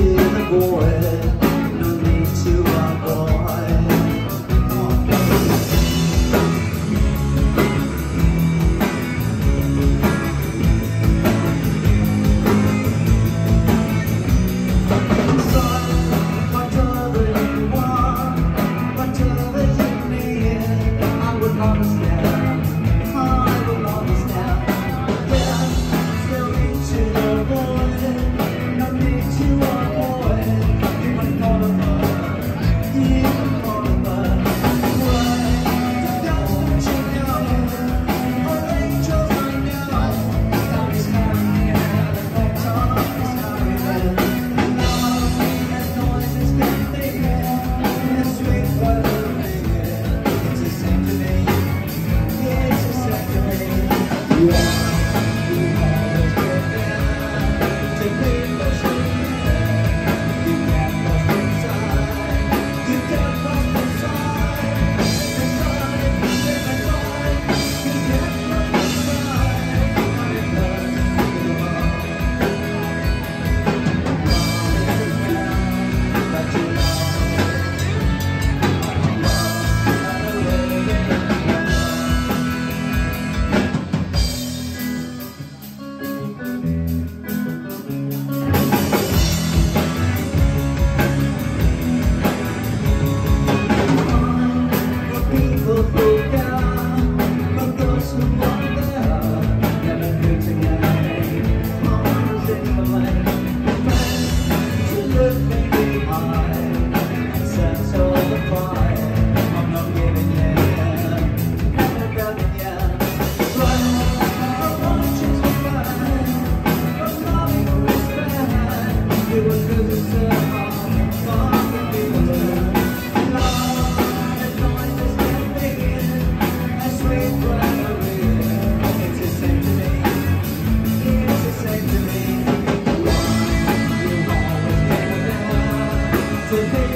the void, no need to avoid. Whatever you want, whatever you need, I will understand, I will understand. Yeah, still into the void, no need to avoid. Even more of us, even more of us. Why? Just don't you know? All angels I know, time is carrying it, and time is carrying it. Today